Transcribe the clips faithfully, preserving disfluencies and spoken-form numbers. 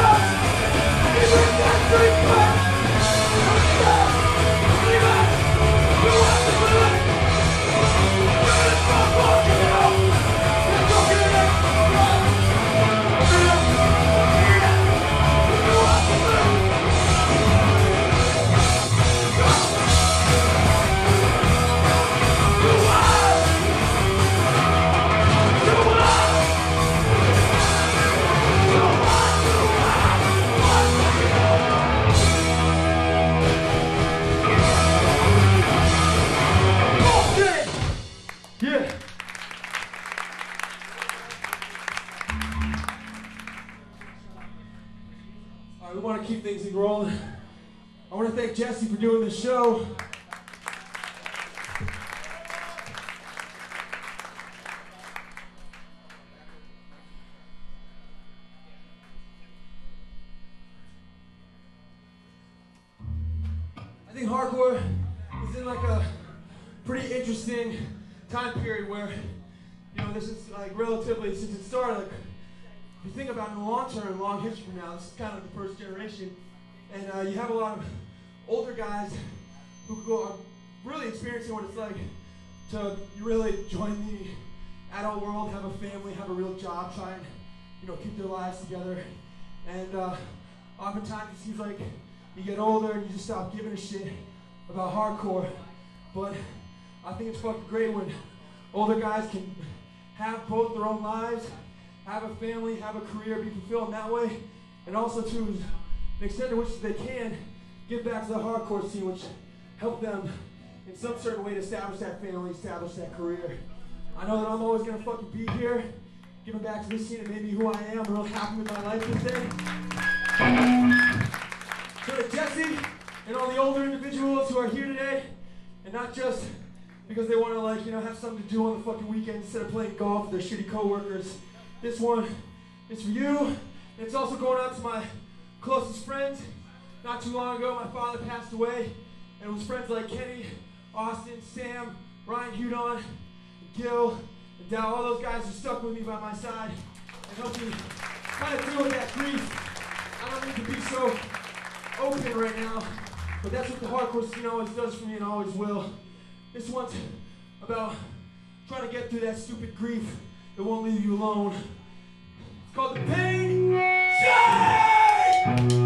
We want to keep things rolling. I want to thank Jesse for doing this show. I think hardcore is in like a pretty interesting time period where, you know, this is like relatively, since it started, like, if you think about it in the long term, long history from now, this is kind of the first generation, and uh, you have a lot of older guys who go, are really experiencing what it's like to really join the adult world, have a family, have a real job, try and, you know, keep their lives together. And uh, oftentimes it seems like you get older and you just stop giving a shit about hardcore. But I think it's fucking great when older guys can have both their own lives, have a family, have a career, be fulfilled in that way, and also to an extent to which they can give back to the hardcore scene, which help them in some certain way to establish that family, establish that career. I know that I'm always gonna fucking be here, giving back to this scene and maybe who I am. I'm real happy with my life this day. So to Jesse and all the older individuals who are here today, and not just because they want to, like, you know, have something to do on the fucking weekend instead of playing golf with their shitty coworkers. This one is for you, and it's also going out to my closest friends. Not too long ago, my father passed away, and it was friends like Kenny, Austin, Sam, Ryan Hudon, Gil, and Dow. All those guys are stuck with me by my side and help me kind of deal with that grief. I don't need to be so open right now, but that's what the hardcore scene always does for me and always will. This one's about trying to get through that stupid grief that won't leave you alone. It's called The Pain Chain!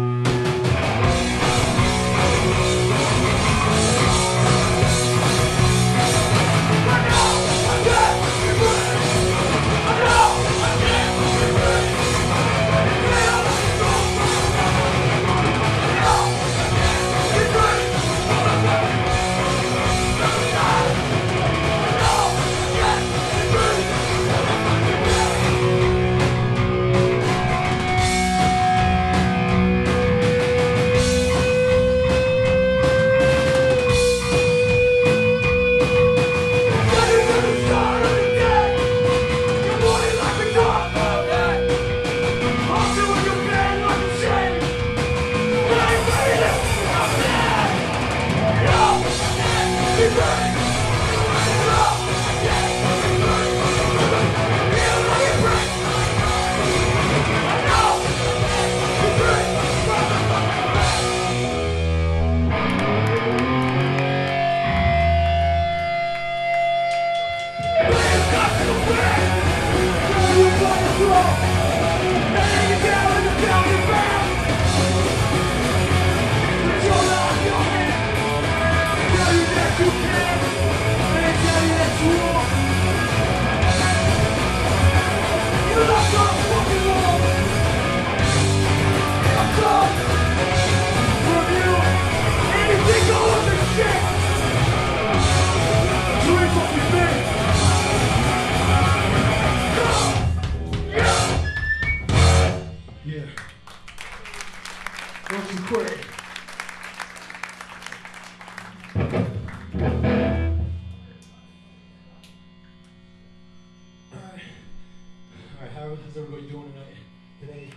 How's everybody doing tonight? Today?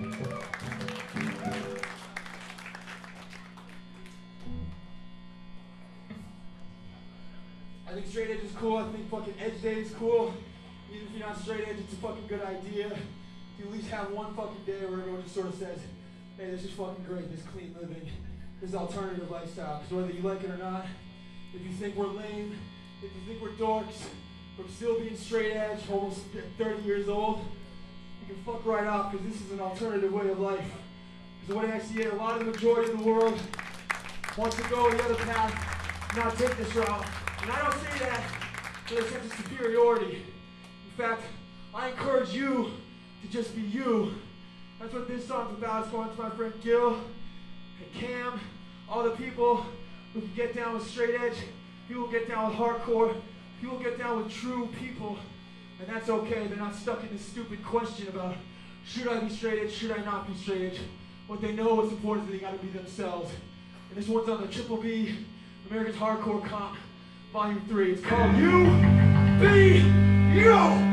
I think straight edge is cool. I think fucking edge day is cool. Even if you're not straight edge, it's a fucking good idea. You at least have one fucking day where everyone just sort of says, hey, this is fucking great, this clean living, this alternative lifestyle. Because whether you like it or not, if you think we're lame, if you think we're dorks, from still being straight edge, almost thirty years old, you can fuck right off, because this is an alternative way of life. Because what I see, a lot of the majority of the world wants to go the other path, not take this route. And I don't say that for a sense of superiority. In fact, I encourage you to just be you. That's what this song's about. It's going to my friend Gil and Cam, all the people who can get down with straight edge, people who get down with hardcore, people who get down with true people. And that's okay. They're not stuck in this stupid question about should I be straight edge, should I not be straight edge. What they know what's important is they gotta be themselves. And this one's on the Triple B America's Hardcore Comp Volume three. It's called You Be You!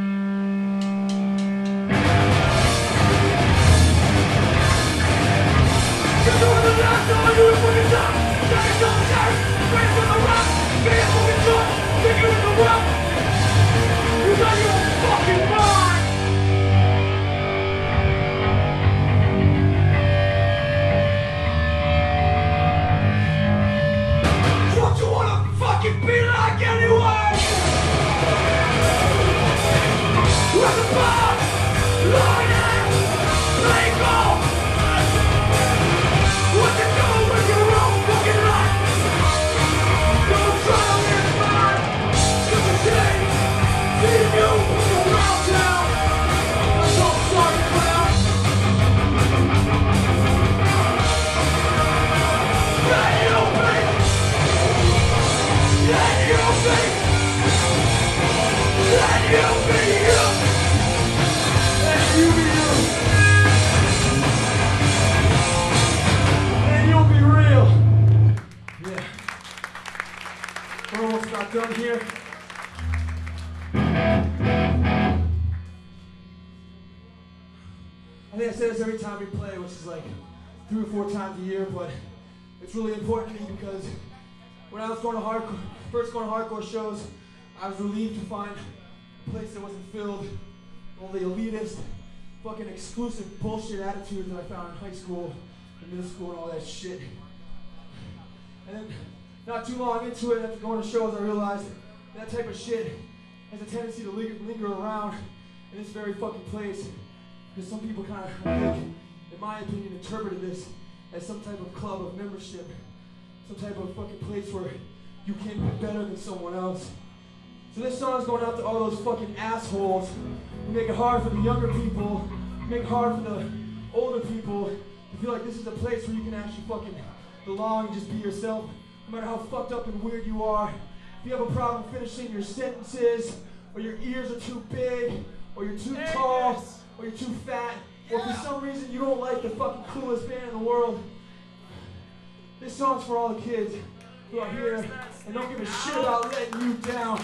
You got your fucking mind! What you wanna fucking be like anyway? With the bar, lying, playing golf. What you do with your own fucking life? Don't try to live mine. Cause it's shame. See you around town. I'm so sorry, clown. Let you be. Let you be. Let you be you. Let you be you. And you'll be real. Yeah. We're almost not done here. I think I say this every time we play, which is like three or four times a year, but it's really important to me because when I was going to hardcore, first going to hardcore shows, I was relieved to find a place that wasn't filled with all the elitist, fucking exclusive bullshit attitudes that I found in high school and middle school and all that shit. And then not too long into it, after going to shows, I realized that type of shit has a tendency to linger, linger around in this very fucking place. Because some people kind of, I think, in my opinion, interpreted this as some type of club of membership. Some type of fucking place where you can be better than someone else. So this song's going out to all those fucking assholes who make it hard for the younger people, who make it hard for the older people to feel like this is a place where you can actually fucking belong and just be yourself, no matter how fucked up and weird you are. If you have a problem finishing your sentences, or your ears are too big, or you're too tall, or you're too fat, or for some reason you don't like the fucking coolest band in the world, this song's for all the kids who are here and don't give a shit about letting you down.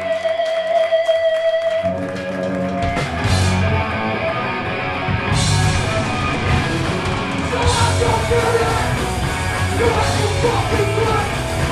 So I don't get it! You have to fucking run!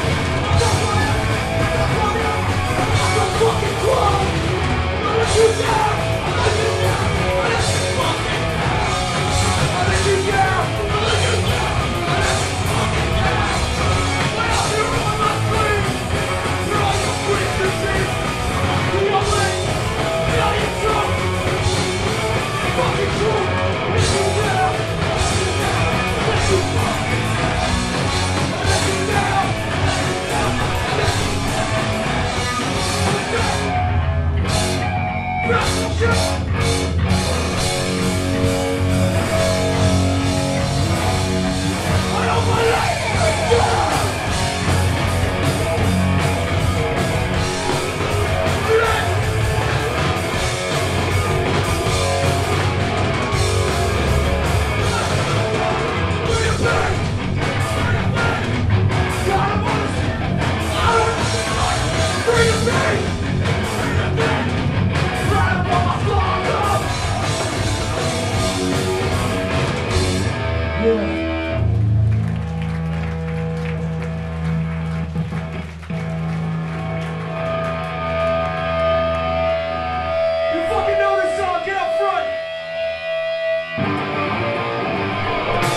I'm the fucking club! I'm gonna let you down! I'm gonna let you down! I'm gonna let you fucking down! I'm gonna let you down! I'm gonna let you down! I'm gonna let you fucking down! When I'm here on my screen, you're all your freaks to see! You're all late! You're all your drunk! Fucking true! I'm gonna let you down! I'm gonna let you down! I'm gonna let you fucking down! I'm gonna let you down! I'm gonna let you down! I'm gonna let you You fucking know this song, get up front!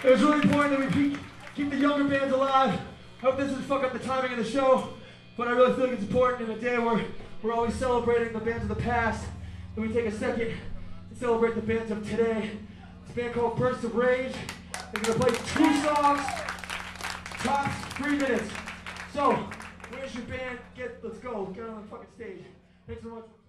It's really important that we keep, keep the younger bands alive. I hope this doesn't fuck up the timing of the show, but I really feel like it's important in a day where we're always celebrating the bands of the past, that we take a second to celebrate the bands of today. It's a band called Burst of Rage. They're gonna play two songs, tops three minutes. So, where's your band? Get, let's go. Get on the fucking stage. Thanks so much.